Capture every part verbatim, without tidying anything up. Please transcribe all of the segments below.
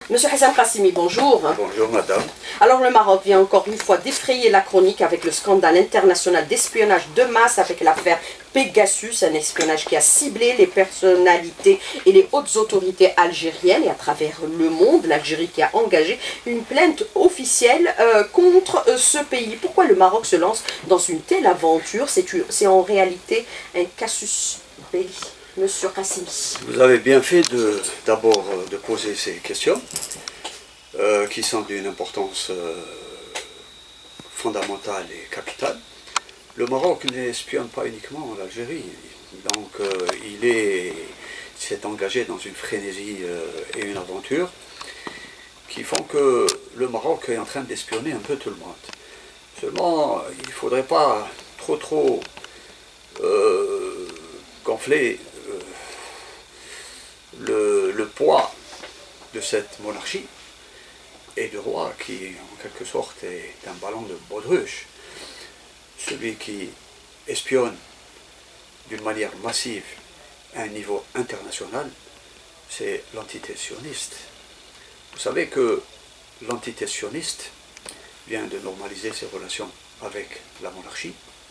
Monsieur Hassan Qassimi, bonjour. Bonjour madame. Alors le Maroc vient encore une fois d'effrayer la chronique avec le scandale international d'espionnage de masse avec l'affaire Pegasus, un espionnage qui a ciblé les personnalités et les hautes autorités algériennes et à travers le monde, l'Algérie qui a engagé une plainte officielle euh, contre euh, ce pays. Pourquoi le Maroc se lance dans une telle aventure? C'est en réalité un casus belli. Monsieur Qassimi. Vous avez bien fait d'abord de, de poser ces questions euh, qui sont d'une importance euh, fondamentale et capitale. Le Maroc n'espionne pas uniquement l'Algérie, donc euh, il s'est engagé dans une frénésie euh, et une aventure qui font que le Maroc est en train d'espionner un peu tout le monde. Seulement, il ne faudrait pas trop trop euh, gonfler Le, le poids de cette monarchie et du roi qui en quelque sorte est un ballon de baudruche. Celui qui espionne d'une manière massive à un niveau international, c'est l'entité sioniste. Vous savez que l'entité sioniste vient de normaliser ses relations avec la monarchie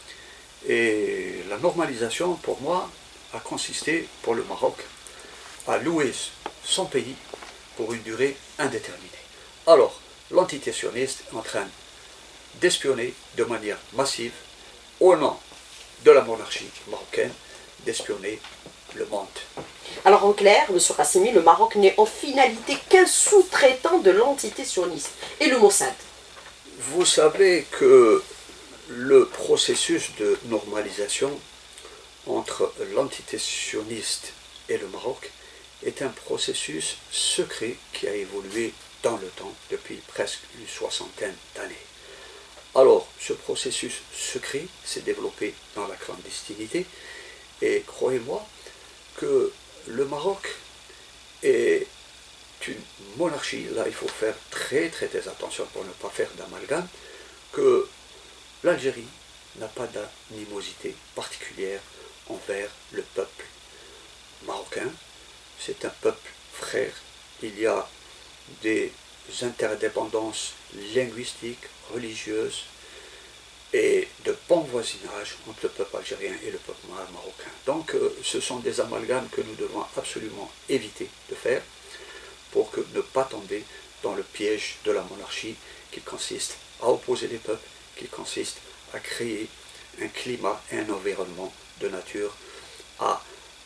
et la normalisation pour moi a consisté pour le Maroc à louer son pays pour une durée indéterminée. Alors, l'entité sioniste est en train d'espionner de manière massive, au nom de la monarchie marocaine, d'espionner le monde. Alors en clair, M. Qassimi, le Maroc n'est en finalité qu'un sous-traitant de l'entité sioniste et le Mossad. Vous savez que le processus de normalisation entre l'entité sioniste et le Maroc est un processus secret qui a évolué dans le temps depuis presque une soixantaine d'années. Alors, ce processus secret s'est développé dans la clandestinité et croyez-moi que le Maroc est une monarchie, là il faut faire très très très attention pour ne pas faire d'amalgame, que l'Algérie n'a pas d'animosité particulière envers le peuple marocain. C'est un peuple frère. Il y a des interdépendances linguistiques, religieuses et de bon voisinage entre le peuple algérien et le peuple marocain. Donc euh, ce sont des amalgames que nous devons absolument éviter de faire pour que, ne pas tomber dans le piège de la monarchie qui consiste à opposer les peuples, qui consiste à créer un climat et un environnement de nature à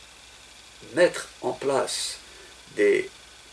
mettre en place des,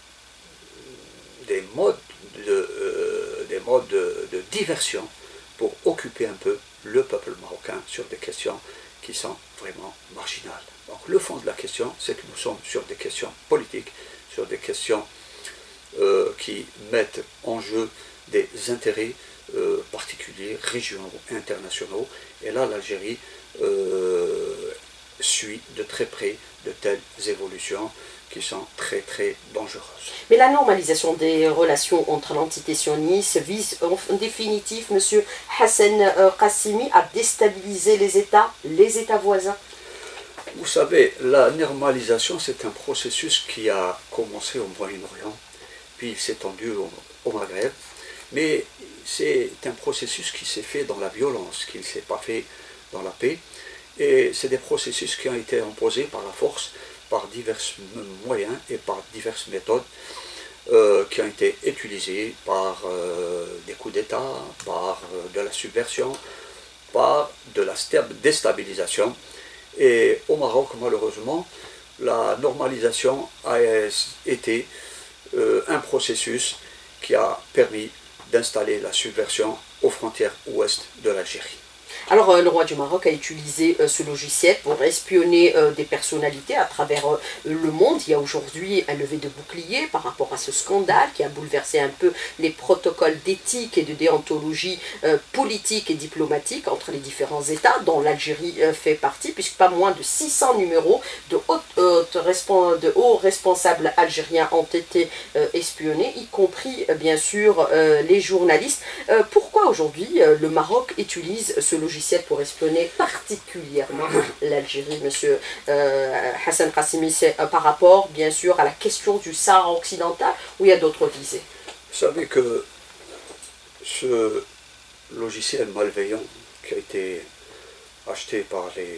des modes, de, euh, des modes de, de diversion pour occuper un peu le peuple marocain sur des questions qui sont vraiment marginales. Donc le fond de la question, c'est que nous sommes sur des questions politiques, sur des questions euh, qui mettent en jeu des intérêts euh, particuliers, régionaux, internationaux, et là l'Algérie euh, suit de très près de telles évolutions qui sont très très dangereuses. Mais la normalisation des relations entre l'entité sioniste vise en définitive, M. Hassan Qassimi, à déstabiliser les États, les États voisins? Vous savez, la normalisation, c'est un processus qui a commencé au Moyen-Orient, puis il s'est étendu au, au Maghreb, mais c'est un processus qui s'est fait dans la violence, qui ne s'est pas fait dans la paix. Et c'est des processus qui ont été imposés par la force, par divers moyens et par diverses méthodes euh, qui ont été utilisées par euh, des coups d'État, par euh, de la subversion, par de la déstabilisation. Et au Maroc, malheureusement, la normalisation a été euh, un processus qui a permis d'installer la subversion aux frontières ouest de l'Algérie. Alors euh, le roi du Maroc a utilisé euh, ce logiciel pour espionner euh, des personnalités à travers euh, le monde. Il y a aujourd'hui un lever de bouclier par rapport à ce scandale qui a bouleversé un peu les protocoles d'éthique et de déontologie euh, politique et diplomatique entre les différents États, dont l'Algérie euh, fait partie, puisque pas moins de six cents numéros de, haute, haute, de hauts responsables algériens ont été euh, espionnés, y compris euh, bien sûr euh, les journalistes. Euh, pourquoi pourquoi aujourd'hui euh, le Maroc utilise ce logiciel pour espionner particulièrement l'Algérie, monsieur euh, Hassan Qassimi? C'est euh, par rapport, bien sûr, à la question du Sahara occidental, ou il y a d'autres visées? Vous savez que ce logiciel malveillant qui a été acheté par les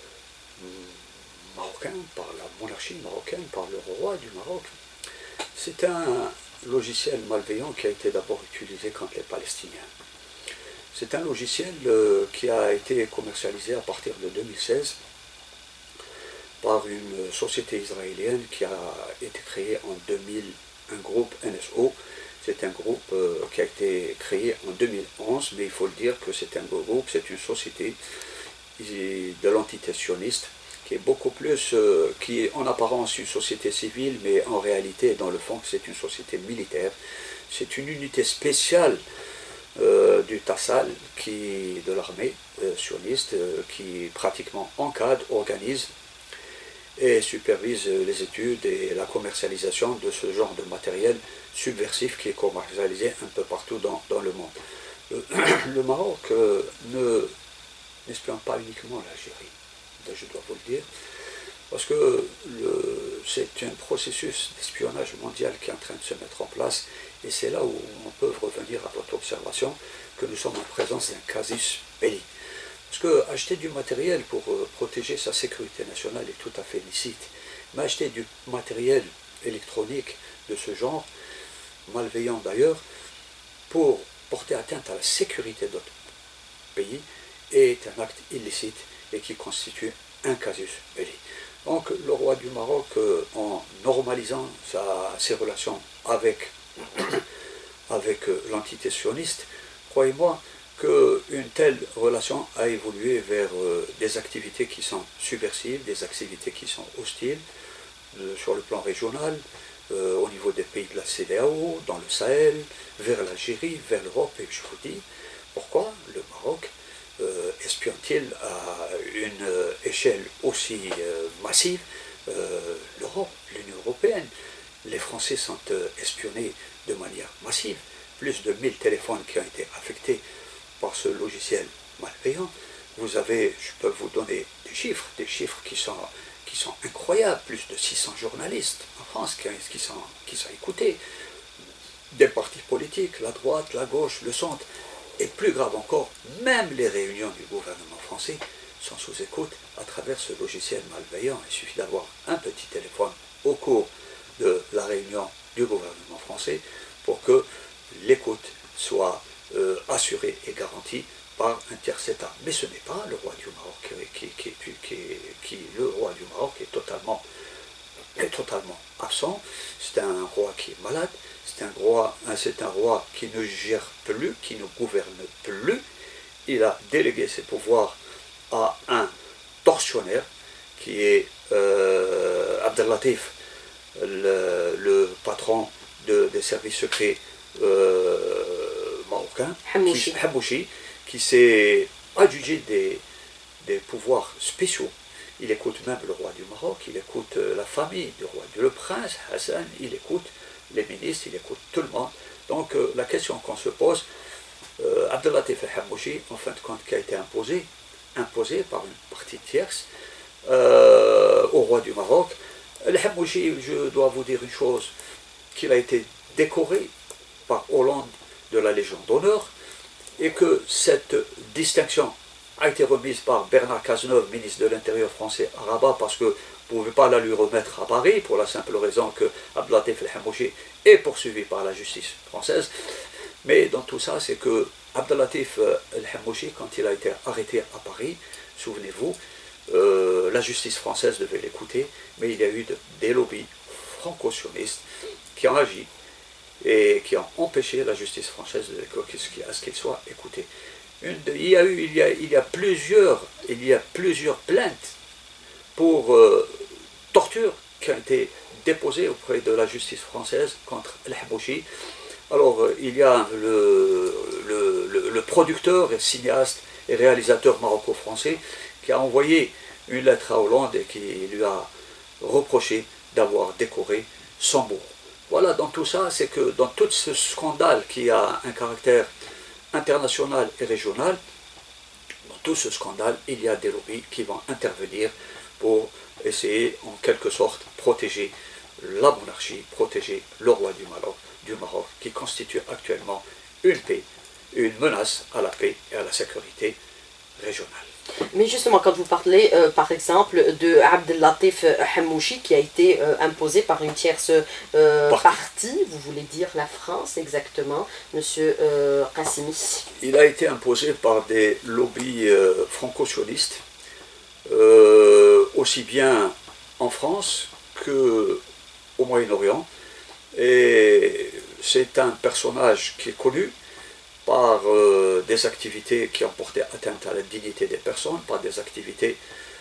Marocains, par la monarchie marocaine, par le roi du Maroc, c'est un logiciel malveillant qui a été d'abord utilisé contre les Palestiniens. C'est un logiciel euh, qui a été commercialisé à partir de deux mille seize par une société israélienne qui a été créée en deux mille, un groupe N S O. C'est un groupe euh, qui a été créé en deux mille onze, mais il faut le dire que c'est un groupe, c'est une société de l'entité sioniste qui est beaucoup plus, euh, qui est en apparence une société civile, mais en réalité, dans le fond, c'est une société militaire. C'est une unité spéciale euh, du Tassal, qui, de l'armée euh, sioniste, euh, qui pratiquement encadre, organise et supervise les études et la commercialisation de ce genre de matériel subversif qui est commercialisé un peu partout dans, dans le monde. Le, le Maroc euh, ne n'espionne pas uniquement l'Algérie, je dois vous le dire, parce que c'est un processus d'espionnage mondial qui est en train de se mettre en place, et c'est là où on peut revenir à votre observation que nous sommes en présence d'un casus belli. Parce que acheter du matériel pour euh, protéger sa sécurité nationale est tout à fait licite, mais acheter du matériel électronique de ce genre, malveillant d'ailleurs, pour porter atteinte à la sécurité d'autres pays, est un acte illicite et qui constitue un casus belli. Donc le roi du Maroc, euh, en normalisant sa, ses relations avec, avec euh, l'entité sioniste, croyez-moi qu'une telle relation a évolué vers euh, des activités qui sont subversives, des activités qui sont hostiles euh, sur le plan régional, euh, au niveau des pays de la C E D E A O, dans le Sahel, vers l'Algérie, vers l'Europe, et je vous dis, pourquoi le Maroc Euh, espionne-t-il à une euh, échelle aussi euh, massive euh, l'Europe, l'Union européenne? Les Français sont euh, espionnés de manière massive. Plus de mille téléphones qui ont été affectés par ce logiciel malveillant. Vous avez, je peux vous donner des chiffres, des chiffres qui sont, qui sont incroyables. Plus de six cents journalistes en France qui, qui, sont, qui sont écoutés. Des partis politiques, la droite, la gauche, le centre. Et plus grave encore, même les réunions du gouvernement français sont sous écoute à travers ce logiciel malveillant. Il suffit d'avoir un petit téléphone au cours de la réunion du gouvernement français pour que l'écoute soit euh, assurée et garantie par un tiers État. Mais ce n'est pas le roi du Maroc qui, qui, qui, qui, qui le roi du Maroc est totalement, est totalement absent. C'est un roi qui est malade. C'est un roi, c'est un roi qui ne gère plus, qui ne gouverne plus. Il a délégué ses pouvoirs à un tortionnaire qui est euh, Abdellatif, le, le patron de, des services secrets euh, marocains, Hamouchi, qui, Hamouchi, qui s'est adjugé des, des pouvoirs spéciaux. Il écoute même le roi du Maroc, il écoute la famille du roi, le prince Hassan, il écoute les ministres, il écoute tout le monde. Donc euh, la question qu'on se pose, euh, Abdellatif el-Hamouchi, en fin de compte, qui a été imposé, imposé par une partie tierce euh, au roi du Maroc. El-Hamouchi, je dois vous dire une chose, qu'il a été décoré par Hollande de la Légion d'honneur, et que cette distinction a été remise par Bernard Cazeneuve, ministre de l'Intérieur français à Rabat, parce que vous ne pouvez pas la lui remettre à Paris, pour la simple raison que Abdellatif el-Hamouchi est poursuivi par la justice française. Mais dans tout ça, c'est que Abdellatif el-Hamouchi, quand il a été arrêté à Paris, souvenez-vous, euh, la justice française devait l'écouter, mais il y a eu de, des lobbies franco-sionistes qui ont agi et qui ont empêché la justice française à ce qu'il soit écouté. Une, il y a eu, il y a, il y a plusieurs, il y a plusieurs plaintes pour euh, torture qui ont été déposées auprès de la justice française contre el-Hamouchi. Alors euh, il y a le, le, le, le producteur, et cinéaste et réalisateur maroco-français qui a envoyé une lettre à Hollande et qui lui a reproché d'avoir décoré son bourreau. Voilà, dans tout ça, c'est que dans tout ce scandale qui a un caractère international et régional, dans tout ce scandale, il y a des lobbies qui vont intervenir pour essayer en quelque sorte protéger la monarchie, protéger le roi du Maroc, du Maroc qui constitue actuellement une paix, une menace à la paix et à la sécurité régionale. Mais justement, quand vous parlez, euh, par exemple, de Abdellatif Hammouchi qui a été euh, imposé par une tierce euh, Parti. partie, vous voulez dire la France exactement, Monsieur euh, Qassimi? Il a été imposé par des lobbies euh, franco-sionistes, euh, aussi bien en France qu'au Moyen-Orient. Et c'est un personnage qui est connu par euh, des activités qui ont porté atteinte à la dignité des personnes, par des activités,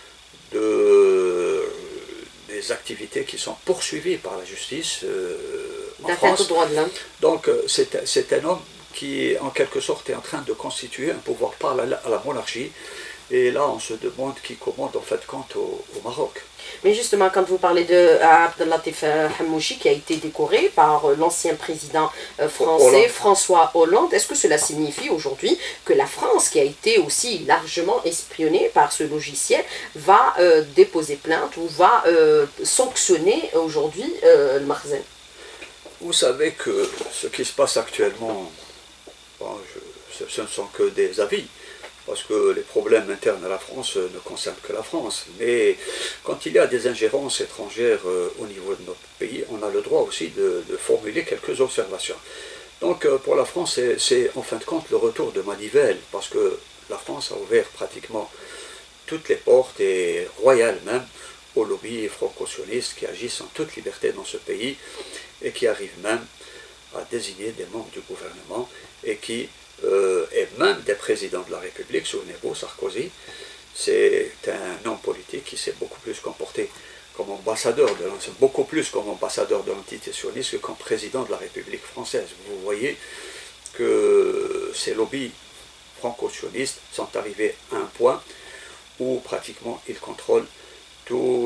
de, des activités qui sont poursuivies par la justice euh, en France. Au droit de l'homme. Donc c'est un homme qui, en quelque sorte, est en train de constituer un pouvoir par la, à la monarchie. Et là, on se demande qui commande en fait compte au, au Maroc. Mais justement, quand vous parlez de Abdellatif Hammouchi qui a été décoré par l'ancien président français Hollande. François Hollande, est-ce que cela signifie aujourd'hui que la France, qui a été aussi largement espionnée par ce logiciel, va euh, déposer plainte ou va euh, sanctionner aujourd'hui euh, le Makhzen? Vous savez que ce qui se passe actuellement, bon, je, ce ne sont que des avis, parce que les problèmes internes à la France ne concernent que la France. Mais quand il y a des ingérences étrangères au niveau de notre pays, on a le droit aussi de, de formuler quelques observations. Donc pour la France, c'est en fin de compte le retour de manivelle, parce que la France a ouvert pratiquement toutes les portes, et royales même, aux lobbies franco-sionistes qui agissent en toute liberté dans ce pays, et qui arrivent même à désigner des membres du gouvernement, et qui Euh, et même des présidents de la République. Souvenez-vous, Sarkozy, c'est un homme politique qui s'est beaucoup plus comporté comme ambassadeur de beaucoup plus comme ambassadeur de l'entité sioniste que comme président de la République française. Vous voyez que ces lobbies franco-sionistes sont arrivés à un point où pratiquement ils contrôlent tous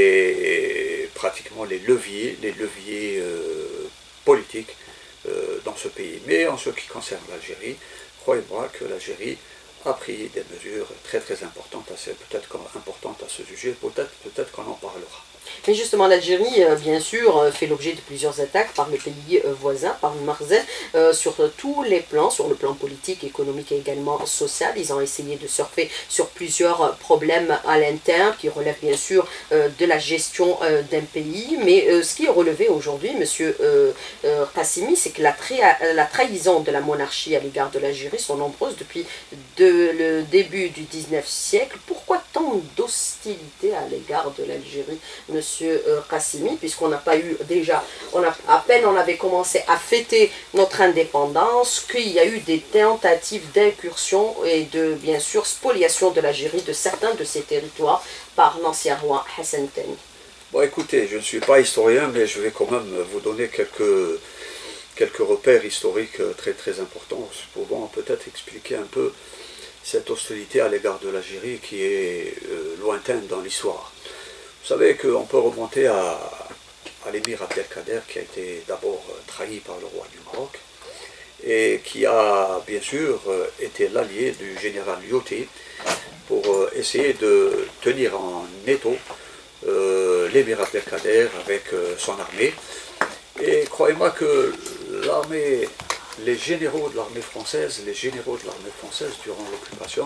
les pratiquement les leviers, les leviers euh, politiques dans ce pays. Mais en ce qui concerne l'Algérie, croyez-moi que l'Algérie a pris des mesures très très importantes, peut-être importantes à ce sujet, peut-être peut-être qu'on en parlera. Mais justement, l'Algérie, euh, bien sûr, euh, fait l'objet de plusieurs attaques par le pays euh, voisin, par le Makhzen, euh, sur tous les plans, sur le plan politique, économique et également social. Ils ont essayé de surfer sur plusieurs problèmes à l'interne, qui relèvent bien sûr euh, de la gestion euh, d'un pays. Mais euh, ce qui est relevé aujourd'hui, Monsieur euh, euh, Qassimi, c'est que la, tra la trahison de la monarchie à l'égard de l'Algérie sont nombreuses depuis de, le début du dix-neuvième siècle. Pourquoi tant d'hostilité à l'égard de l'Algérie, Monsieur Qassimi, puisqu'on n'a pas eu déjà, on a, à peine on avait commencé à fêter notre indépendance, qu'il y a eu des tentatives d'incursion et de, bien sûr, spoliation de l'Algérie, de certains de ses territoires, par l'ancien roi Hassan Thani. Bon, écoutez, je ne suis pas historien, mais je vais quand même vous donner quelques, quelques repères historiques très très importants, pouvant peut-être expliquer un peu cette hostilité à l'égard de l'Algérie qui est euh, lointaine dans l'histoire. Vous savez qu'on peut remonter à, à l'émir Abdelkader, qui a été d'abord trahi par le roi du Maroc, et qui a bien sûr été l'allié du général Lyautey pour essayer de tenir en étau euh, l'émir Abdelkader avec euh, son armée. Et croyez-moi que l'armée, les généraux de l'armée française, les généraux de l'armée française durant l'occupation,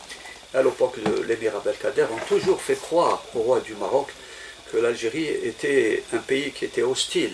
à l'époque de l'émir Abdelkader, ont toujours fait croire au roi du Maroc que l'Algérie était un pays qui était hostile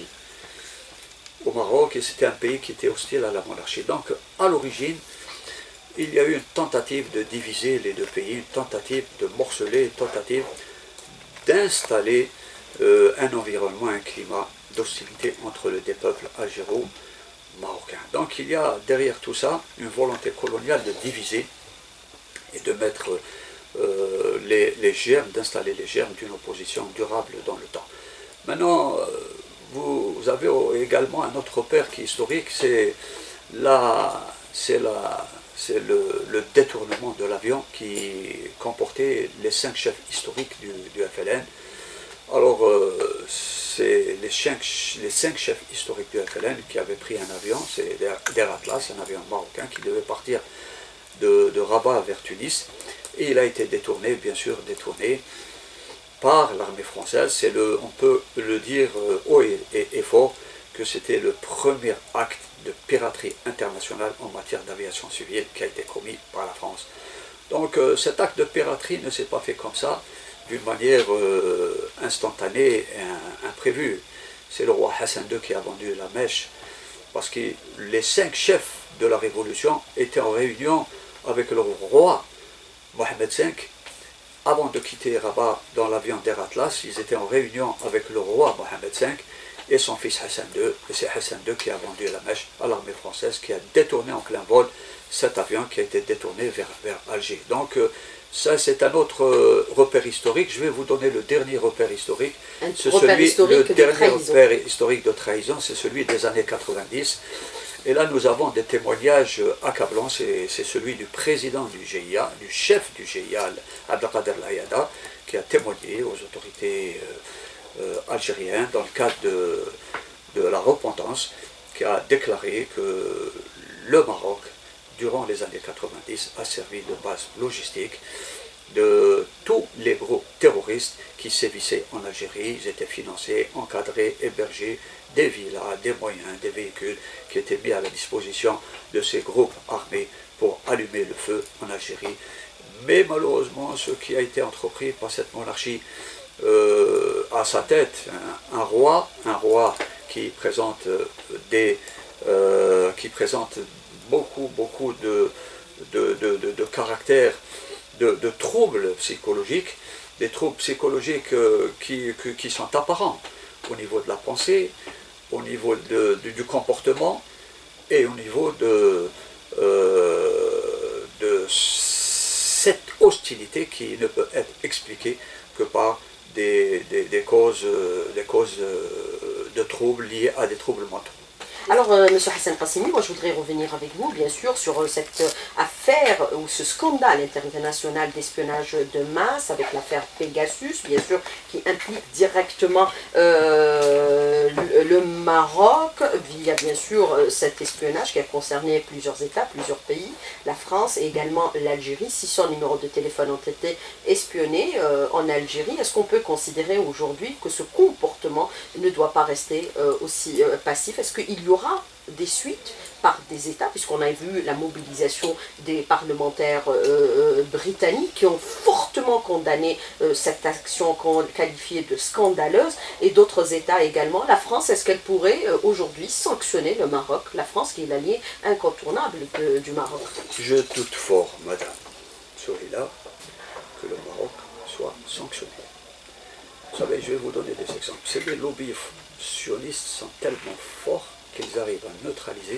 au Maroc, et c'était un pays qui était hostile à la monarchie. Donc, à l'origine, il y a eu une tentative de diviser les deux pays, une tentative de morceler, une tentative d'installer euh, un environnement, un climat d'hostilité entre les deux peuples algéro-marocains. Donc, il y a derrière tout ça une volonté coloniale de diviser et de mettre euh, les, les germes, d'installer les germes d'une opposition durable dans le temps. Maintenant, euh, vous, vous avez également un autre repère qui est historique, c'est le, le détournement de l'avion qui comportait les cinq chefs historiques du, du F L N. Alors, euh, c'est les cinq, les cinq chefs historiques du F L N qui avaient pris un avion, c'est d'Air Atlas, un avion marocain qui devait partir de, de Rabat vers Tunis. Et il a été détourné, bien sûr, détourné par l'armée française. C'est le, on peut le dire haut et, et, et fort que c'était le premier acte de piraterie internationale en matière d'aviation civile qui a été commis par la France. Donc euh, cet acte de piraterie ne s'est pas fait comme ça, d'une manière euh, instantanée et imprévue. C'est le roi Hassan deux qui a vendu la mèche, parce que les cinq chefs de la Révolution étaient en réunion avec le roi Mohamed cinq. Avant de quitter Rabat dans l'avion d'Air Atlas, ils étaient en réunion avec le roi Mohamed cinq et son fils Hassan deux. Et c'est Hassan deux qui a vendu la mèche à l'armée française, qui a détourné en plein vol cet avion qui a été détourné vers, vers Alger. Donc euh, ça c'est un autre euh, repère historique. Je vais vous donner le dernier repère historique. C'est celui, le de dernier trahison. repère historique de trahison, c'est celui des années quatre-vingt-dix. Et là, nous avons des témoignages accablants. C'est celui du président du G I A, du chef du G I A, Abdelkader Layada, qui a témoigné aux autorités euh, euh, algériennes dans le cadre de, de la repentance, qui a déclaré que le Maroc, durant les années quatre-vingt-dix, a servi de base logistique de tous les groupes terroristes qui sévissaient en Algérie. Ils étaient financés, encadrés, hébergés, des villas, des moyens, des véhicules qui étaient mis à la disposition de ces groupes armés pour allumer le feu en Algérie. Mais malheureusement, ce qui a été entrepris par cette monarchie, euh, à sa tête, un, un roi, un roi qui présente des, euh, qui présente beaucoup, beaucoup de, de, de, de, de caractères, de, de troubles psychologiques, des troubles psychologiques euh, qui, qui, qui sont apparents au niveau de la pensée, au niveau de, de, du comportement et au niveau de, euh, de cette hostilité qui ne peut être expliquée que par des, des, des causes, des causes de troubles liés à des troubles mentaux. Alors, euh, M. Hassan Qassimi, moi je voudrais revenir avec vous, bien sûr, sur euh, cette euh, affaire ou ce scandale international d'espionnage de masse avec l'affaire Pegasus, bien sûr, qui implique directement euh, le, le Maroc, via bien sûr euh, cet espionnage qui a concerné plusieurs États, plusieurs pays, la France et également l'Algérie. six cents numéros de téléphone ont été espionnés euh, en Algérie. Est-ce qu'on peut considérer aujourd'hui que ce comportement ne doit pas rester euh, aussi euh, passif? Est-ce qu'il y aura des suites par des États, puisqu'on a vu la mobilisation des parlementaires euh, britanniques qui ont fortement condamné euh, cette action qu'on qualifiait de scandaleuse, et d'autres États également. La France, est-ce qu'elle pourrait euh, aujourd'hui sanctionner le Maroc, la France qui est l'allié incontournable de, du Maroc? Je doute fort, madame Sohila, que le Maroc soit sanctionné. Vous savez, je vais vous donner des exemples. C'est des lobbies sionistes sont tellement forts qu'ils arrivent à neutraliser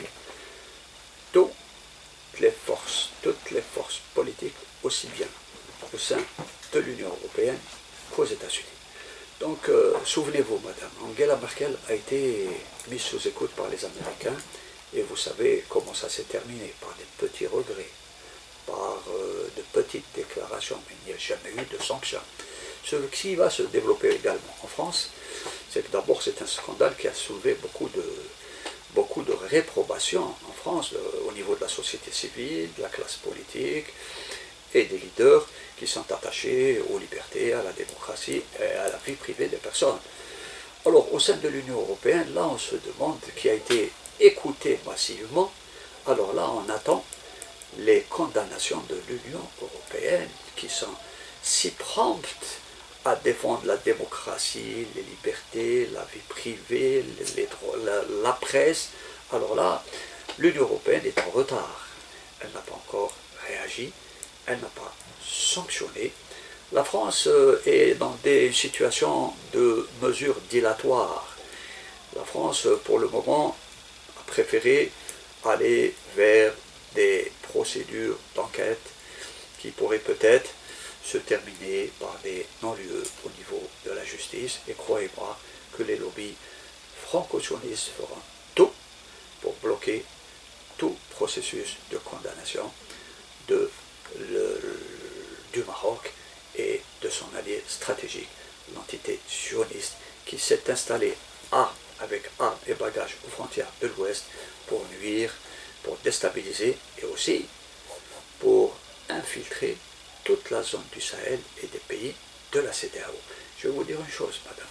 toutes les forces, toutes les forces politiques, aussi bien au sein de l'Union européenne qu'aux États-Unis. Donc, euh, souvenez-vous, madame, Angela Merkel a été mise sous écoute par les Américains, et vous savez comment ça s'est terminé, par des petits regrets, par euh, de petites déclarations, mais il n'y a jamais eu de sanctions. Ce qui va se développer également en France, c'est que d'abord c'est un scandale qui a soulevé beaucoup de, beaucoup de réprobation en France, euh, au niveau de la société civile, de la classe politique et des leaders qui sont attachés aux libertés, à la démocratie et à la vie privée des personnes. Alors au sein de l'Union européenne, là on se demande qui a été écouté massivement. Alors là on attend les condamnations de l'Union européenne qui sont si promptes à défendre la démocratie, les libertés, la vie privée, les, les, la, la presse. Alors là, l'Union européenne est en retard. Elle n'a pas encore réagi, elle n'a pas sanctionné. La France est dans des situations de mesures dilatoires. La France, pour le moment, a préféré aller vers des procédures d'enquête qui pourraient peut-être se terminer par des non-lieux au niveau de la justice. Et croyez-moi que les lobbies franco-sionistes feront tout pour bloquer tout processus de condamnation de le, du Maroc et de son allié stratégique, l'entité sioniste qui s'est installé à, avec armes et bagages aux frontières de l'Ouest pour nuire, pour déstabiliser et aussi pour infiltrer toute la zone du Sahel et des pays de la C E D E A O. Je vais vous dire une chose, madame.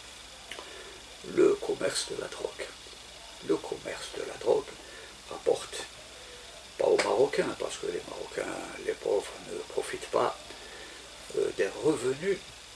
Le commerce de la drogue, le commerce de la drogue rapporte pas aux Marocains, parce que les Marocains, les pauvres, ne profitent pas euh, des revenus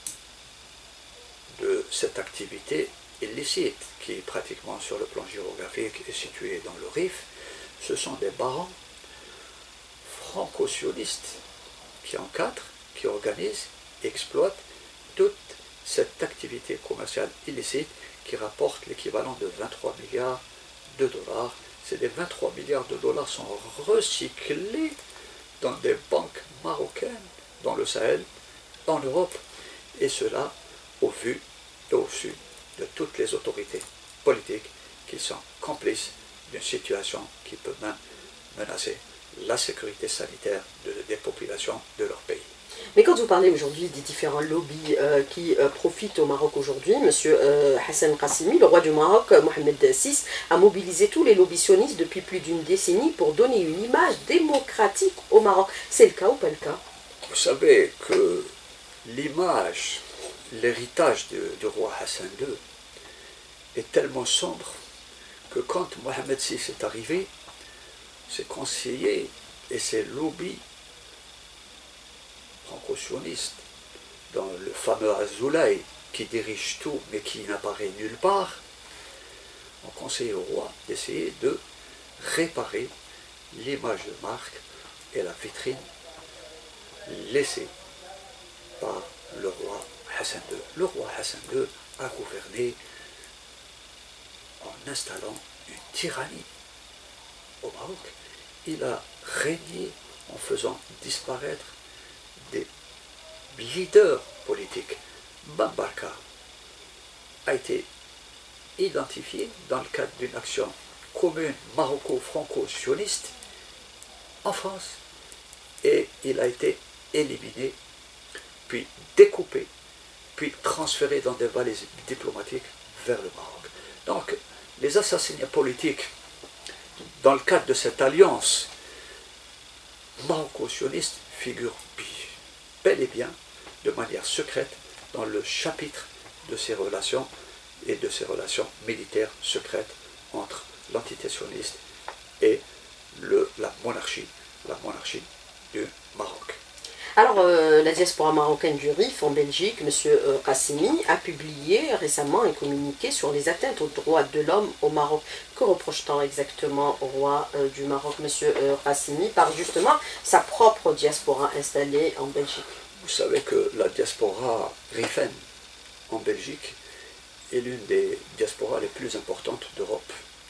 de cette activité illicite qui, pratiquement sur le plan géographique, est située dans le Rif. Ce sont des barons franco-sionistes qui encadrent, qui organisent, exploitent toute cette activité commerciale illicite qui rapporte l'équivalent de vingt-trois milliards de dollars. Ces vingt-trois milliards de dollars sont recyclés dans des banques marocaines, dans le Sahel, en Europe, et cela au vu et au su de toutes les autorités politiques qui sont complices d'une situation qui peut même menacer la sécurité sanitaire de, des populations de leur pays. Mais quand vous parlez aujourd'hui des différents lobbies euh, qui euh, profitent au Maroc aujourd'hui, M. Euh, Hassan Qassimi, le roi du Maroc, Mohamed six, a mobilisé tous les lobbies sionistes depuis plus d'une décennie pour donner une image démocratique au Maroc. C'est le cas ou pas le cas? Vous savez que l'image, l'héritage du roi Hassan deux est tellement sombre que quand Mohamed six est arrivé, ses conseillers et ses lobbies franco-sionistes, dans le fameux Azoulay qui dirige tout mais qui n'apparaît nulle part, ont conseillé au roi d'essayer de réparer l'image de marque et la vitrine laissée par le roi Hassan deux. Le roi Hassan deux a gouverné en installant une tyrannie au Maroc. Il a régné en faisant disparaître des leaders politiques. Bambarka a été identifié dans le cadre d'une action commune maroco-franco-sioniste en France et il a été éliminé, puis découpé, puis transféré dans des valises diplomatiques vers le Maroc. Donc, les assassinats politiques, dans le cadre de cette alliance maroco-sioniste, figurent bel et bien, de manière secrète, dans le chapitre de ces relations et de ces relations militaires secrètes entre l'entité sioniste et le, la monarchie, la monarchie du Maroc. Alors, euh, la diaspora marocaine du Rif en Belgique, M. Euh, Qassimi, a publié récemment un communiqué sur les atteintes aux droits de l'homme au Maroc. Que reproche-t-on exactement au roi euh, du Maroc, M. Euh, Qassimi, par justement sa propre diaspora installée en Belgique? Vous savez que la diaspora rifaine en Belgique est l'une des diasporas les plus importantes d'Europe.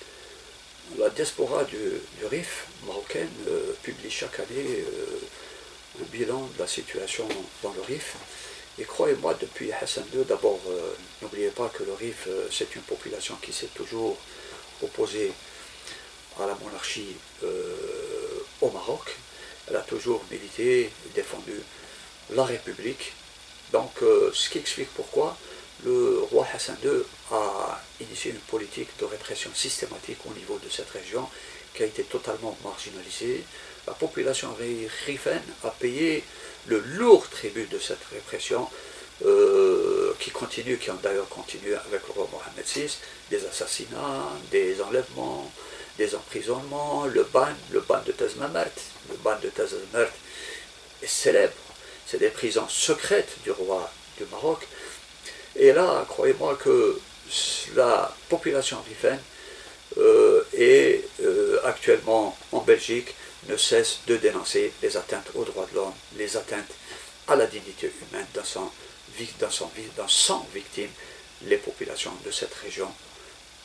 La diaspora du, du Rif marocaine euh, publie chaque année euh, le bilan de la situation dans le Rif. Et croyez-moi, depuis Hassan deux, d'abord, euh, n'oubliez pas que le Rif, euh, c'est une population qui s'est toujours opposée à la monarchie euh, au Maroc. Elle a toujours milité et défendu la République. Donc, euh, ce qui explique pourquoi le roi Hassan deux a initié une politique de répression systématique au niveau de cette région qui a été totalement marginalisée. La population rifaine a payé le lourd tribut de cette répression euh, qui continue, qui a d'ailleurs continué avec le roi Mohamed six, des assassinats, des enlèvements, des emprisonnements, le ban, le ban de Tazmamert. Le ban de Tazmamert est célèbre, c'est des prisons secrètes du roi du Maroc. Et là, croyez-moi que la population rifaine euh, est euh, actuellement en Belgique, ne cesse de dénoncer les atteintes aux droits de l'homme, les atteintes à la dignité humaine dans son, dans son, dans son victime, les populations de cette région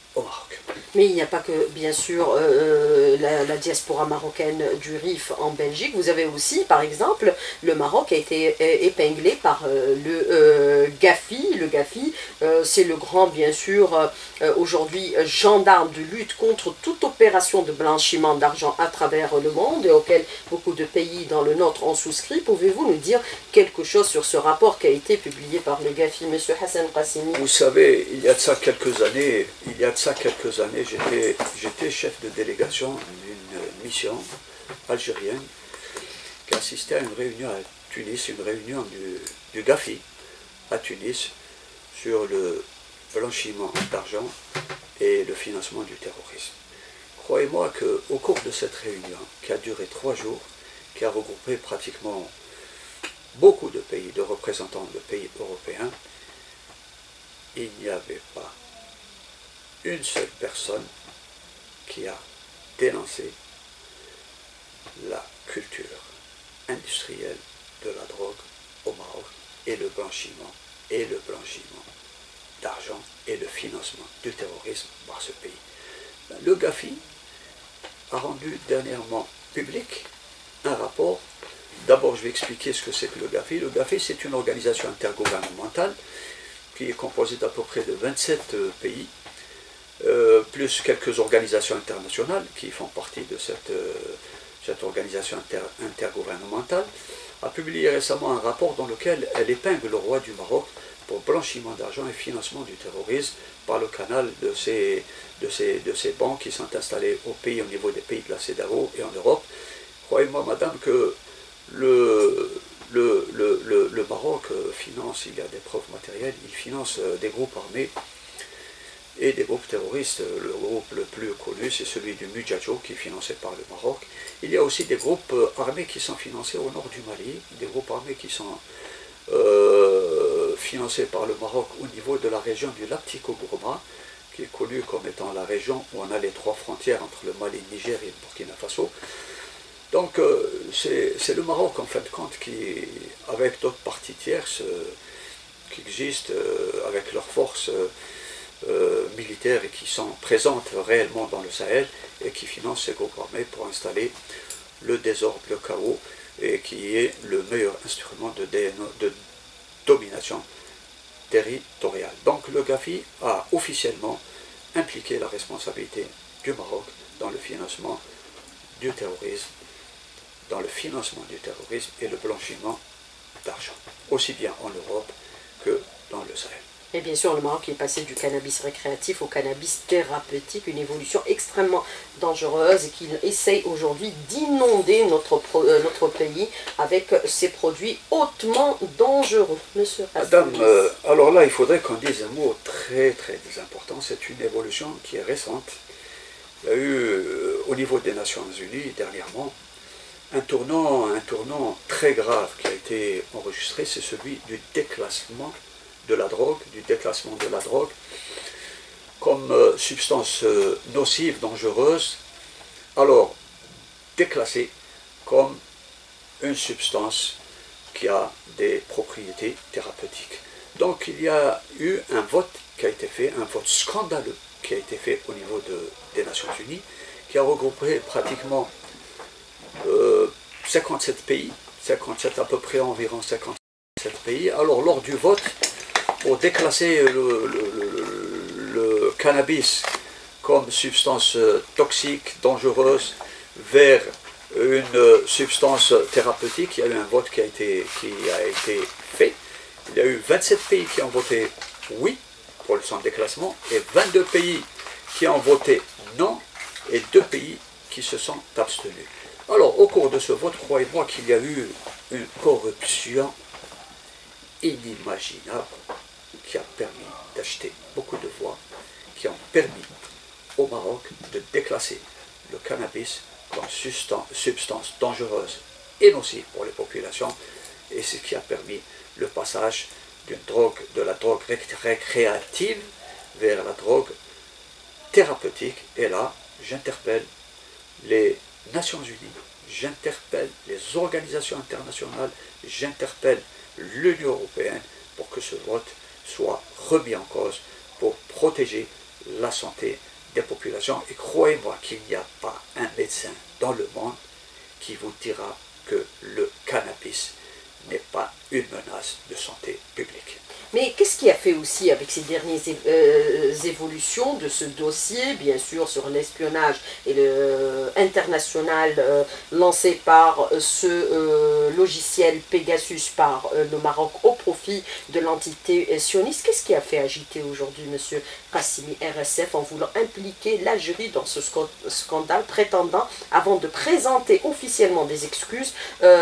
au Maroc. Mais il n'y a pas que, bien sûr, euh, la, la diaspora marocaine du R I F en Belgique. Vous avez aussi, par exemple, le Maroc a été épinglé par euh, le euh, GAFI. Le GAFI, euh, c'est le grand, bien sûr, euh, aujourd'hui, gendarme de lutte contre toute opération de blanchiment d'argent à travers le monde, et auquel beaucoup de pays dans le nôtre ont souscrit. Pouvez-vous nous dire quelque chose sur ce rapport qui a été publié par le GAFI, M. Hassan Qassimi? Vous savez, il y a de ça quelques années, il y a de ça quelques années, J'étais, j'étais chef de délégation d'une mission algérienne qui assistait à une réunion à Tunis, une réunion du, du GAFI à Tunis sur le blanchiment d'argent et le financement du terrorisme. Croyez-moi qu'au cours de cette réunion, qui a duré trois jours, qui a regroupé pratiquement beaucoup de pays, de représentants de pays européens, il n'y avait pas une seule personne qui a dénoncé la culture industrielle de la drogue au Maroc et le blanchiment et le blanchiment d'argent et le financement du terrorisme par ce pays. Le GAFI a rendu dernièrement public un rapport. D'abord, je vais expliquer ce que c'est que le GAFI. Le GAFI, c'est une organisation intergouvernementale qui est composée d'à peu près de vingt-sept pays, Euh, plus quelques organisations internationales qui font partie de cette, euh, cette organisation inter, intergouvernementale, a publié récemment un rapport dans lequel elle épingle le roi du Maroc pour blanchiment d'argent et financement du terrorisme par le canal de ces, de, ces, de ces banques qui sont installées au pays, au niveau des pays de la CEDEAO et en Europe. Croyez-moi, madame, que le, le, le, le, le Maroc finance, il y a des preuves matérielles, il finance des groupes armés et des groupes terroristes. Le groupe le plus connu, c'est celui du Mujadjo, qui est financé par le Maroc. Il y a aussi des groupes armés qui sont financés au nord du Mali, des groupes armés qui sont euh, financés par le Maroc au niveau de la région du lac Tiko-Gourma, qui est connue comme étant la région où on a les trois frontières entre le Mali, le Niger et le Burkina Faso. Donc euh, c'est le Maroc, en fin de compte, qui, avec d'autres parties tierces euh, qui existent, euh, avec leurs forces euh, Euh, militaires et qui sont présentes réellement dans le Sahel et qui financent ces groupes armés pour installer le désordre, le chaos, et qui est le meilleur instrument de, de domination territoriale. Donc le GAFI a officiellement impliqué la responsabilité du Maroc dans le financement du terrorisme, dans le financement du terrorisme et le blanchiment d'argent, aussi bien en Europe que dans le Sahel. Et bien sûr, le Maroc est passé du cannabis récréatif au cannabis thérapeutique, une évolution extrêmement dangereuse et qu'il essaye aujourd'hui d'inonder notre, euh, notre pays avec ces produits hautement dangereux. Monsieur Madame, euh, alors là, il faudrait qu'on dise un mot très très important. C'est une évolution qui est récente. Il y a eu, euh, au niveau des Nations Unies, dernièrement, un tournant, un tournant très grave qui a été enregistré, c'est celui du déclassement de la drogue, du déclassement de la drogue comme euh, substance euh, nocive, dangereuse, alors déclassée comme une substance qui a des propriétés thérapeutiques. Donc il y a eu un vote qui a été fait, un vote scandaleux qui a été fait au niveau de, des Nations Unies, qui a regroupé pratiquement euh, cinquante-sept pays, cinquante-sept à peu près environ cinquante-sept pays. Alors lors du vote, pour déclasser le, le, le, le cannabis comme substance toxique, dangereuse, vers une substance thérapeutique, il y a eu un vote qui a été, qui a été fait. Il y a eu vingt-sept pays qui ont voté oui pour le sans déclassement et vingt-deux pays qui ont voté non et deux pays qui se sont abstenus. Alors, au cours de ce vote, croyez-moi qu'il y a eu une corruption inimaginable qui a permis d'acheter beaucoup de voix, qui ont permis au Maroc de déclasser le cannabis comme substance dangereuse et nocive pour les populations, et ce qui a permis le passage d'une drogue, de la drogue récréative vers la drogue thérapeutique. Et là, j'interpelle les Nations Unies, j'interpelle les organisations internationales, j'interpelle l'Union européenne pour que ce vote soit remis en cause pour protéger la santé des populations. Et croyez-moi qu'il n'y a pas un médecin dans le monde qui vous dira que le cannabis n'est pas une menace de santé publique. Mais qu'est-ce qui a fait aussi avec ces dernières euh, évolutions de ce dossier, bien sûr, sur l'espionnage et le euh, international euh, lancé par euh, ce euh, logiciel Pegasus par euh, le Maroc au profit de l'entité sioniste? Qu'est-ce qui a fait agiter aujourd'hui M. Qassimi R S F en voulant impliquer l'Algérie dans ce scandale, prétendant, avant de présenter officiellement des excuses,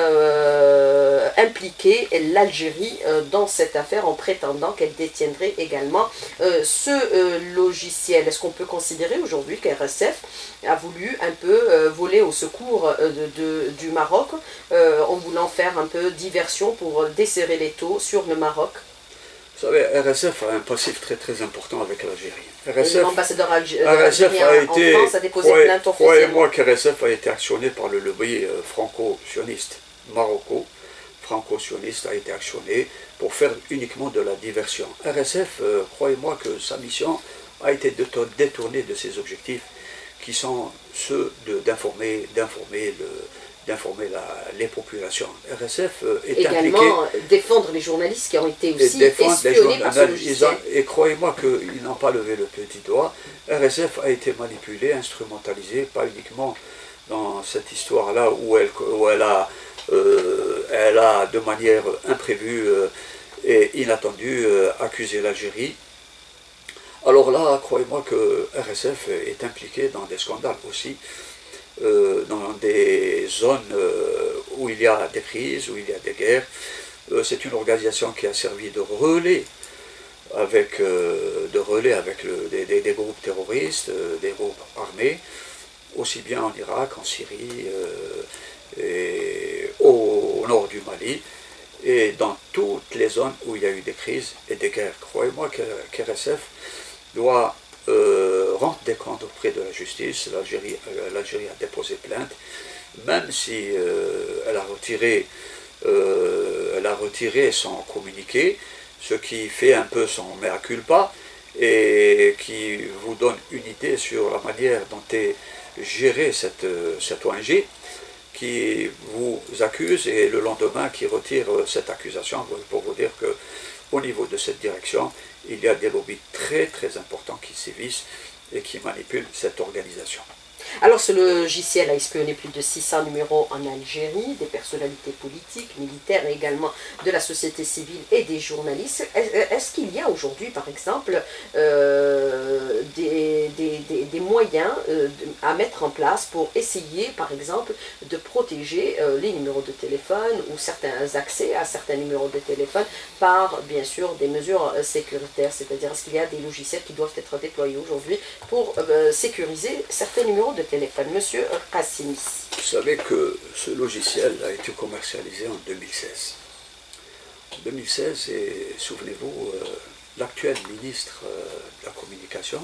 euh, impliquer l'Algérie euh, dans cette affaire en prétendant qu'elle détiendrait également euh, ce euh, logiciel? Est-ce qu'on peut considérer aujourd'hui qu'R S F a voulu un peu euh, voler au secours euh, de, de, du Maroc euh, en voulant faire un peu diversion pour desserrer les taux sur le Maroc? Vous savez, R S F a un passif très très important avec l'Algérie. L'ambassadeur algérien en France a déposé plainte officiellement. Croyez-moi qu'R S F a été actionné par le lobby euh, franco-sioniste maroco. franco-sioniste a été actionné pour faire uniquement de la diversion. R S F, euh, croyez-moi que sa mission a été de détournée de ses objectifs qui sont ceux d'informer d'informer d'informer les populations. R S F euh, est également impliqué, défendre les journalistes qui ont été aussi espionnés par ce logiciel. Et croyez-moi qu'ils n'ont pas levé le petit doigt. R S F a été manipulé, instrumentalisé, pas uniquement dans cette histoire-là où elle, où elle a Euh, elle a de manière imprévue euh, et inattendue euh, accusé l'Algérie. Alors là, croyez-moi que R S F est impliqué dans des scandales aussi, euh, dans des zones euh, où il y a des crises, où il y a des guerres. Euh, C'est une organisation qui a servi de relais avec, euh, de relais avec le, des, des, des groupes terroristes, euh, des groupes armés, aussi bien en Irak, en Syrie, euh, et au nord du Mali, et dans toutes les zones où il y a eu des crises et des guerres. Croyez-moi qu'R S F doit euh, rendre des comptes auprès de la justice. L'Algérie euh, a déposé plainte, même si euh, elle, a retiré, euh, elle a retiré son communiqué, ce qui fait un peu son mea culpa, et qui vous donne une idée sur la manière dont est gérée cette, cette O N G, qui vous accuse et le lendemain qui retire cette accusation, pour vous dire que au niveau de cette direction, il y a des lobbies très très importants qui sévissent et qui manipulent cette organisation. Alors ce logiciel a espionné plus de six cents numéros en Algérie, des personnalités politiques, militaires et également de la société civile et des journalistes. Est-ce qu'il y a aujourd'hui par exemple euh, des, des, des, des moyens euh, à mettre en place pour essayer par exemple de protéger euh, les numéros de téléphone ou certains accès à certains numéros de téléphone par bien sûr des mesures sécuritaires? C'est-à-dire est-ce qu'il y a des logiciels qui doivent être déployés aujourd'hui pour euh, sécuriser certains numéros de téléphone? Monsieur Qassimi. Vous savez que ce logiciel a été commercialisé en deux mille seize. En deux mille seize, et souvenez-vous, euh, l'actuel ministre euh, de la communication,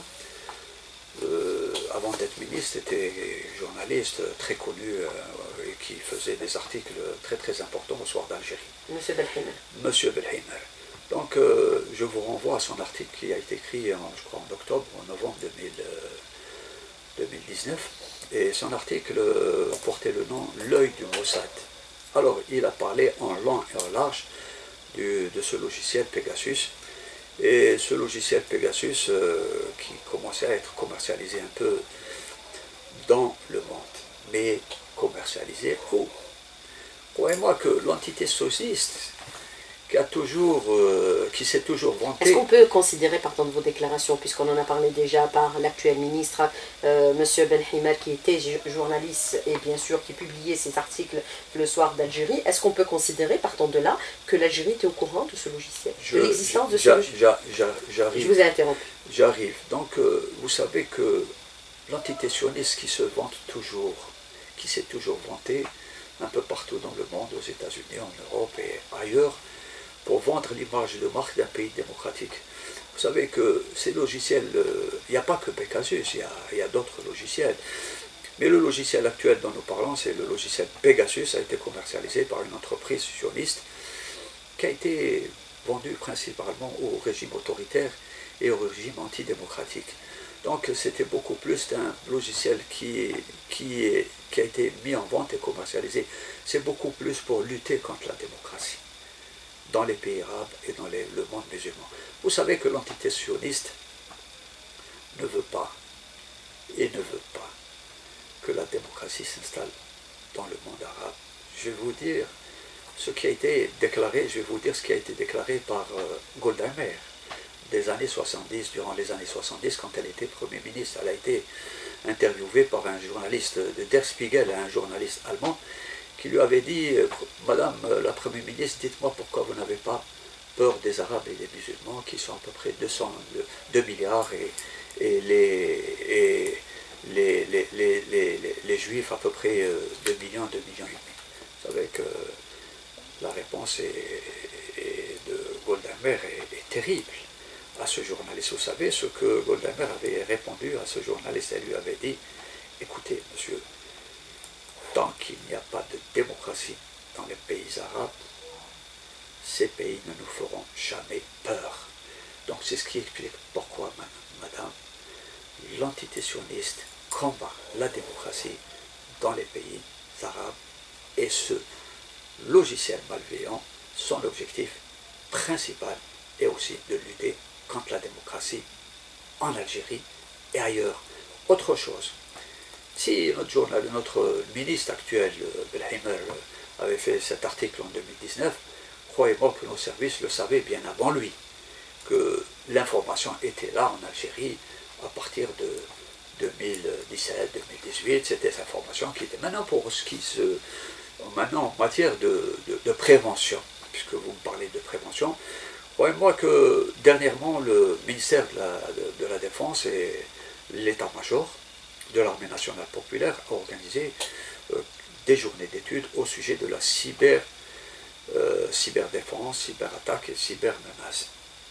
euh, avant d'être ministre, était journaliste très connu euh, et qui faisait des articles très très importants au Soir d'Algérie. Monsieur Belhimer. Monsieur Belhimer. Donc euh, je vous renvoie à son article qui a été écrit, en, je crois, en octobre ou en novembre deux mille, euh, deux mille dix-neuf, et son article euh, portait le nom « L'œil du Mossad ». Alors il a parlé en long et en large du, de ce logiciel Pegasus, et ce logiciel Pegasus euh, qui commençait à être commercialisé un peu dans le monde, mais commercialisé où? Croyez-moi que l'entité socialiste qui a toujours, euh, qui s'est toujours vanté. Est-ce qu'on peut considérer, partant de vos déclarations, puisqu'on en a parlé déjà par l'actuel ministre, euh, M. Belhimer, qui était journaliste et bien sûr qui publiait ses articles le Soir d'Algérie, est-ce qu'on peut considérer, partant de là, que l'Algérie était au courant de ce logiciel, je, de l'existence de ce logiciel? J'arrive. Je vous ai interrompu. J'arrive. Donc, euh, vous savez que l'entité sioniste qui se vante toujours, qui s'est toujours vantée un peu partout dans le monde, aux États-Unis, en Europe et ailleurs, pour vendre l'image de marque d'un pays démocratique. Vous savez que ces logiciels, il euh, n'y a pas que Pegasus, il y a, a d'autres logiciels. Mais le logiciel actuel dont nous parlons, c'est le logiciel Pegasus, a été commercialisé par une entreprise sioniste qui a été vendu principalement au régime autoritaire et au régime antidémocratique. Donc c'était beaucoup plus un logiciel qui, qui, est, qui a été mis en vente et commercialisé. C'est beaucoup plus pour lutter contre la démocratie dans les pays arabes et dans les, le monde musulman. Vous savez que l'entité sioniste ne veut pas et ne veut pas que la démocratie s'installe dans le monde arabe. Je vais vous dire ce qui a été déclaré, je vais vous dire ce qui a été déclaré par euh, Golda Meir des années soixante-dix, durant les années soixante-dix, quand elle était Premier ministre. Elle a été interviewée par un journaliste de Der Spiegel, un journaliste allemand, qui lui avait dit « Madame la Première ministre, dites-moi pourquoi vous n'avez pas peur des Arabes et des musulmans, qui sont à peu près deux cents, deux milliards, et, et, les, et les, les, les, les, les, les Juifs à peu près deux millions, deux millions et demi. » Vous savez que la réponse est, est de Golda Meir est, est terrible à ce journaliste. Vous savez ce que Golda Meir avait répondu à ce journaliste? Elle lui avait dit « Écoutez, monsieur, tant qu'il n'y a pas de démocratie dans les pays arabes, ces pays ne nous feront jamais peur. » Donc c'est ce qui explique pourquoi, madame, l'entité sioniste combat la démocratie dans les pays arabes, et ce logiciel malveillant, son objectif principal est aussi de lutter contre la démocratie en Algérie et ailleurs. Autre chose, si notre, journal, notre ministre actuel, Belheimer, avait fait cet article en deux mille dix-neuf, croyez-moi que nos services le savaient bien avant lui, que l'information était là en Algérie à partir de deux mille dix-sept, deux mille dix-huit, c'était cette information qui était maintenant pour ce qui se... Maintenant, en matière de, de, de prévention, puisque vous me parlez de prévention, croyez-moi que dernièrement, le ministère de la, de, de la Défense et l'état-major de l'armée nationale populaire a organisé euh, des journées d'études au sujet de la cyber, euh, cyberdéfense, cyberattaque et cybermenace.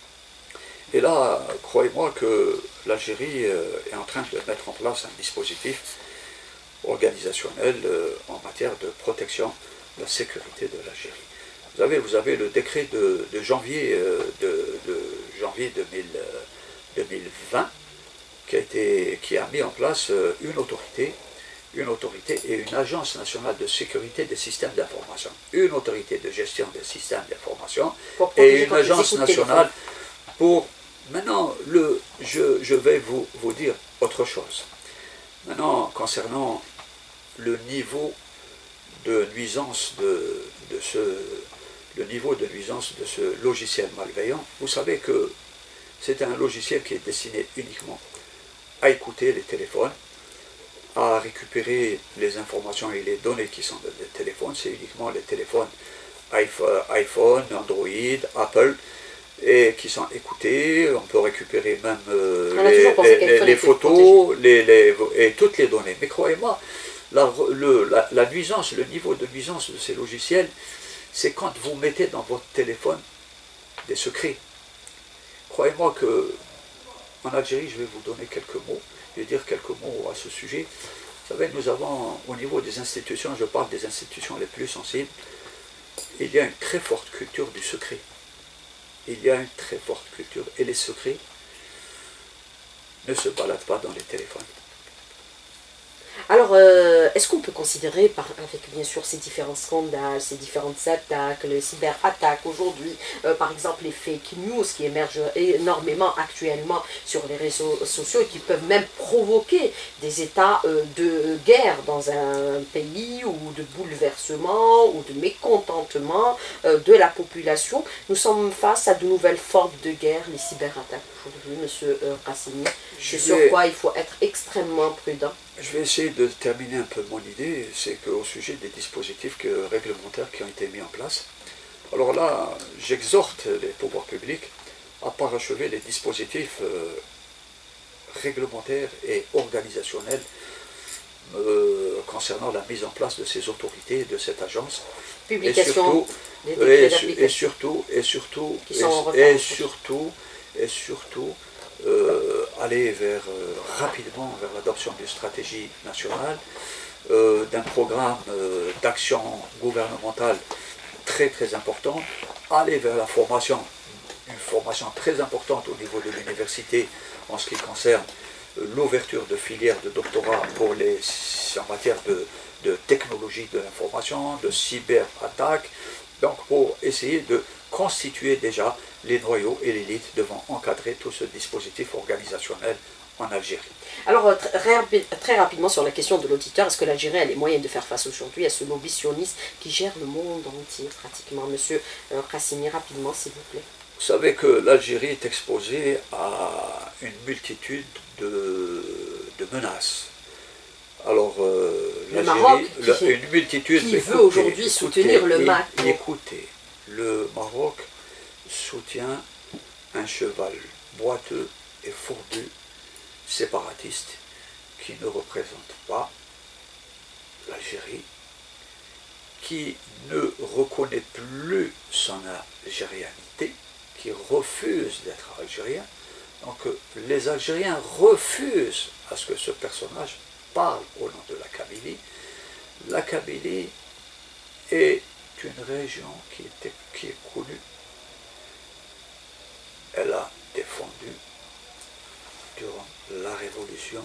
Et là, croyez-moi que l'Algérie euh, est en train de mettre en place un dispositif organisationnel euh, en matière de protection de la sécurité de l'Algérie. Vous avez, vous avez le décret de, de janvier, euh, de, de janvier deux mille, euh, deux mille vingt qui a, été, qui a mis en place euh, une autorité, une autorité et une agence nationale de sécurité des systèmes d'information, une autorité de gestion des systèmes d'information et une agence nationale pour... Maintenant, le, je, je vais vous, vous dire autre chose. Maintenant, concernant le niveau de nuisance de, de ce, le niveau de nuisance de ce logiciel malveillant, vous savez que c'est un logiciel qui est destiné uniquement à écouter les téléphones, à récupérer les informations et les données qui sont dans les téléphones. C'est uniquement les téléphones iPhone, Android, Apple, et qui sont écoutés. On peut récupérer même euh, les, les, les, les photos les, les, et toutes les données. Mais croyez-moi, la, le, la, la nuisance, le niveau de nuisance de ces logiciels, c'est quand vous mettez dans votre téléphone des secrets. Croyez-moi que en Algérie, je vais vous donner quelques mots, je vais dire quelques mots à ce sujet. Vous savez, nous avons, au niveau des institutions, je parle des institutions les plus sensibles, il y a une très forte culture du secret. Il y a une très forte culture. Et les secrets ne se baladent pas dans les téléphones. Alors, euh, est-ce qu'on peut considérer, par, avec bien sûr ces différents scandales, ces différentes attaques, les cyberattaques aujourd'hui, euh, par exemple les fake news qui émergent énormément actuellement sur les réseaux sociaux et qui peuvent même provoquer des états euh, de guerre dans un pays ou de bouleversement ou de mécontentement euh, de la population. Nous sommes face à de nouvelles formes de guerre, les cyberattaques aujourd'hui, monsieur euh, Qassemi. C'est sur quoi il faut être extrêmement prudent. Je vais essayer de terminer un peu mon idée, c'est qu'au sujet des dispositifs que, réglementaires qui ont été mis en place, alors là, j'exhorte les pouvoirs publics à parachever les dispositifs euh, réglementaires et organisationnels euh, concernant la mise en place de ces autorités, de cette agence, Publication et surtout, et, et surtout, et surtout, et, et surtout, et surtout, Euh, aller vers, euh, rapidement vers l'adoption d'une stratégie nationale, euh, d'un programme euh, d'action gouvernementale très très important, aller vers la formation, une formation très importante au niveau de l'université en ce qui concerne l'ouverture de filières de doctorat pour les, en matière de, de technologie de l'information, de cyberattaque, donc pour essayer de constituer déjà les noyaux et l'élite devant encadrer tout ce dispositif organisationnel en Algérie. Alors, très, très rapidement sur la question de l'auditeur, est-ce que l'Algérie a les moyens de faire face aujourd'hui à ce lobby sioniste qui gère le monde entier pratiquement? Monsieur Qassimi, rapidement s'il vous plaît. Vous savez que l'Algérie est exposée à une multitude de, de menaces. Alors, euh, le Maroc, qui, une multitude, qui veut aujourd'hui soutenir le Maroc. Écoutez, le Maroc soutient un cheval boiteux et fourbu séparatiste qui ne représente pas l'Algérie, qui ne reconnaît plus son algérianité, qui refuse d'être algérien. Donc les Algériens refusent à ce que ce personnage parle au nom de la Kabylie. La Kabylie est une région qui, était, qui est connue. Elle a défendu durant la Révolution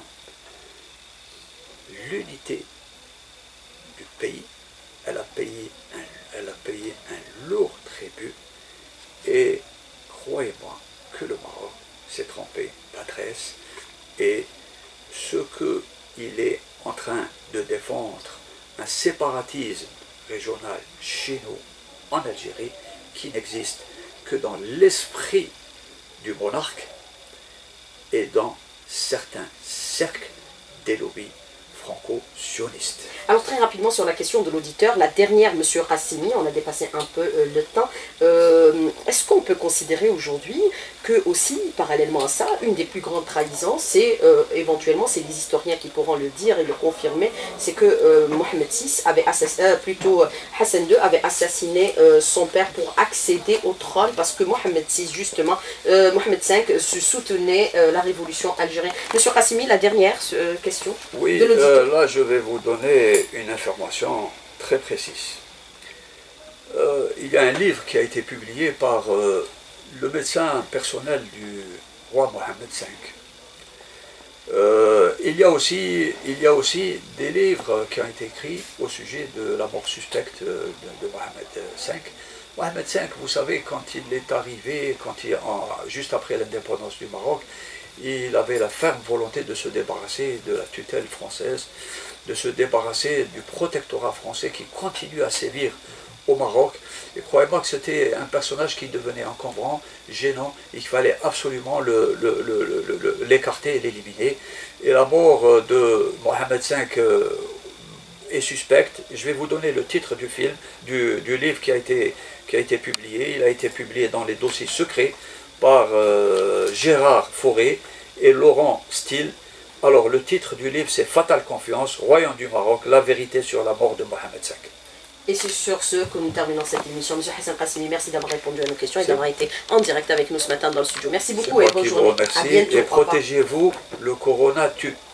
l'unité du pays. Elle a payé un, elle a payé un lourd tribut et croyez-moi que le Maroc s'est trompé d'adresse et ce qu'il est en train de défendre, un séparatisme régional chez nous en Algérie qui n'existe que dans l'esprit du monarque et dans certains cercles des lobbies franco-sionistes. Alors très rapidement sur la question de l'auditeur, la dernière, Monsieur Qassimi, on a dépassé un peu euh, le temps. Euh, Est-ce qu'on peut considérer aujourd'hui que aussi, parallèlement à ça, une des plus grandes trahisons, c'est euh, éventuellement, c'est les historiens qui pourront le dire et le confirmer, c'est que euh, Mohamed six avait assassiné, euh, plutôt Hassan deux avait assassiné euh, son père pour accéder au trône, parce que Mohamed six justement, euh, Mohamed cinq soutenait euh, la révolution algérienne. Monsieur Qassimi, la dernière euh, question oui, de l'auditeur. Euh, là, je vais vous donner une information très précise. Euh, il y a un livre qui a été publié par euh, le médecin personnel du roi Mohamed cinq. Euh, il, y a aussi, il y a aussi des livres qui ont été écrits au sujet de la mort suspecte de, de Mohamed cinq. Mohamed cinq, vous savez, quand il est arrivé, quand il, en, juste après l'indépendance du Maroc, il avait la ferme volonté de se débarrasser de la tutelle française, de se débarrasser du protectorat français qui continue à sévir au Maroc. Et croyez-moi que c'était un personnage qui devenait encombrant, gênant, et qu'il fallait absolument l'écarter et l'éliminer. Et la mort de Mohamed cinq est suspecte. Je vais vous donner le titre du film, du, du livre qui a, été, qui a été publié. Il a été publié dans les dossiers secrets par euh, Gérard Fauré et Laurent Steele. Alors le titre du livre c'est Fatale Confiance, Royaume du Maroc, la vérité sur la mort de Mohamed cinq. Et c'est sur ce que nous terminons cette émission. Monsieur Hassan Qassimi, merci d'avoir répondu à nos questions et d'avoir été en direct avec nous ce matin dans le studio. Merci beaucoup et bonne journée. À bientôt. Et protégez-vous, le corona tue.